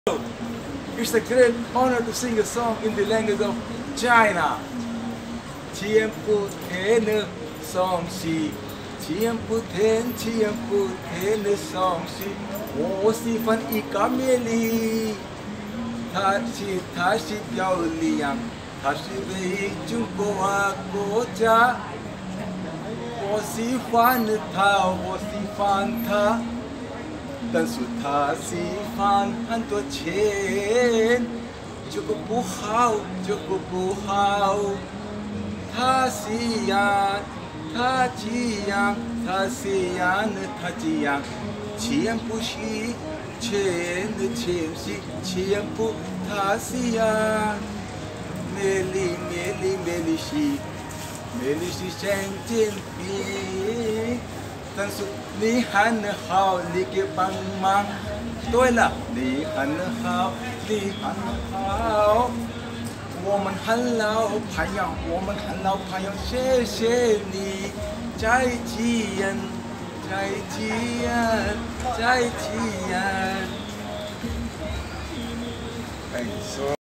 It's a great honor to sing a song in the language of China. 天不天的双喜，天不天的双喜。我喜欢一个美丽，它是漂亮，它是为中国家。我喜欢它，但是他喜欢很多钱，这个不好。他这样，钱不是钱是钱不，他这样，美丽是神经病。但是你很好，你给帮忙。对了，你很好。我们很老朋友，谢谢你，再见。哎，说。